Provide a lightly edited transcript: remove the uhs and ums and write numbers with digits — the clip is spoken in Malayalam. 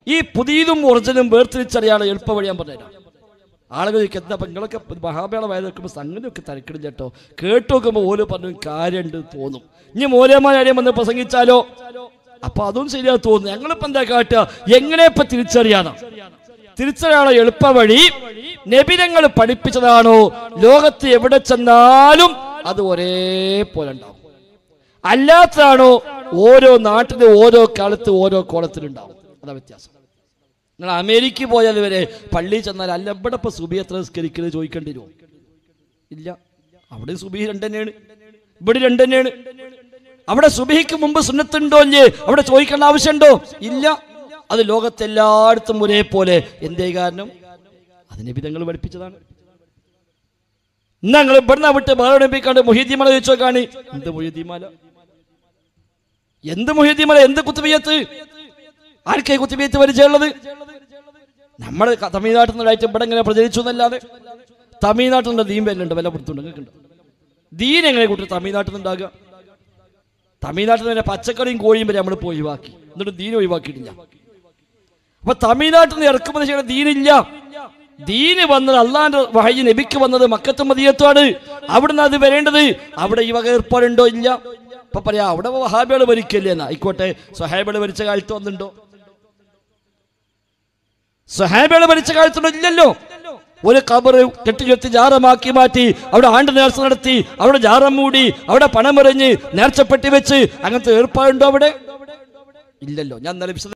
ഈ പുതിയതും ഒറിജിനലും വേർതിരിച്ചറിയാനുള്ള എളുപ്പ വഴി ഞാൻ പറഞ്ഞുതരാം. ആളുകൾ എന്താ നിങ്ങളൊക്കെ മഹാബേള വായ നോക്കുമ്പോൾ സംഗതിയൊക്കെ തരക്കിടും ചേട്ടോ, കേട്ടു നോക്കുമ്പോൾ ഓരോ പറഞ്ഞു കാര്യമുണ്ട് തോന്നും. ഇനി മൂലമാരും വന്ന് പ്രസംഗിച്ചാലോ, അപ്പൊ അതും ശരിയാ തോന്നുന്നു. ഞങ്ങളിപ്പോ എന്താ കാട്ടുക, എങ്ങനെ ഇപ്പൊ തിരിച്ചറിയാനോ? തിരിച്ചറിയാനുള്ള എളുപ്പ വഴി നബിതങ്ങൾ പഠിപ്പിച്ചതാണോ, ലോകത്ത് എവിടെ ചെന്നാലും അത് ഒരേപോലെ ഉണ്ടാവും. അല്ലാത്തതാണോ ഓരോ നാട്ടിലും ഓരോ കാലത്ത് ഓരോ കോലത്തിലുണ്ടാവും. അതാ വ്യത്യാസം. നിങ്ങൾ അമേരിക്ക പോയാൽ വരെ പള്ളിയിൽ ചെന്നാൽ അല്ല ഇവിടെ ഇപ്പൊ സുബഹി എത്ര നിസ്കരിക്കുന്നത് ചോദിക്കേണ്ടി വരുമോ? ഇല്ല. അവിടെ സുബഹി 2 തന്നെയാണ്, ഇവിടെ 2 തന്നെയാണ്. അവിടെ സുബഹിക്ക് മുമ്പ് സുന്നത്തുണ്ടോ ഇല്ലേ അവിടെ ചോദിക്കേണ്ട ആവശ്യമുണ്ടോ? ഇല്ല. അത് ലോകത്തെല്ലായിടത്തും ഒരേപോലെ. എന്തേ കാരണം? അത് നബിതങ്ങൾ പഠിപ്പിച്ചതാണ്. ഞങ്ങൾ ഇവിടുന്ന് വിട്ട് വേറെ എപ്പിക്കാണ്ട് മുഹീദ്ദീമാല ചോദിച്ചോ കാണി. എന്ത് മുഹീദ്ദീമാല, എന്ത് മുഹീദ്ദീമാല, എന്ത് കുത്തുബിയ്യത്ത്? ആർക്കായി കുത്തുബിയ്യത്ത് പരിചയമുള്ളത്? നമ്മൾ തമിഴ്നാട്ടിൽ നിന്നായിട്ട് ഇവിടെ എങ്ങനെ പ്രചരിച്ചു എന്നല്ലാതെ. തമിഴ്നാട്ടിൽ നിന്ന് ദീൻ വല്ലുണ്ട്, വില കൊടുത്തുണ്ട്. ദീൻ എങ്ങനെ കൂട്ടി തമിഴ്നാട്ടിൽ നിന്നുണ്ടാകുക? തമിഴ്നാട്ടിൽ നിന്ന് പച്ചക്കറിയും കോഴിയും വരെ നമ്മൾ പോയി ഒഴിവാക്കി, എന്നിട്ട് ദീൻ ഒഴിവാക്കിയിട്ടില്ല. അപ്പൊ തമിഴ്നാട്ടിൽ നിന്ന് ഇറക്കുമതി ചെയ്യണ ദീനില്ല. ദീന് വന്നത് അള്ളാന്റെ വഹയി നബിക്ക് വന്നത് മക്കത്തും മദീനത്തുമാണ്. അവിടുന്ന് അത് വരേണ്ടത്. അവിടെ ഈ വക ഏർപ്പാടുണ്ടോ? ഇല്ല. ഇപ്പൊ പറയാ അവിടെ വഹാബികൾ ഭരിക്കല്ലേ എന്നാ. ആയിക്കോട്ടെ, സ്വഹാബികൾ ഭരിച്ച കാലത്ത് വന്നിട്ടുണ്ടോ? സ്വഹാബികൾ ഭരിച്ച കാലത്തുണ്ടോ? ഇല്ലല്ലോ. ഒരു ഖബർ കെട്ടി ജാറമാക്കി മാറ്റി അവിടെ ആണ്ട് നേർച്ച നടത്തി, അവിടെ ജാറം മൂടി, അവിടെ പണമെറിഞ്ഞ് നേർച്ചപ്പെട്ടി വെച്ച് അങ്ങനത്തെ ഏർപ്പാടുണ്ടോ അവിടെ? ഇല്ലല്ലോ. ഞാൻ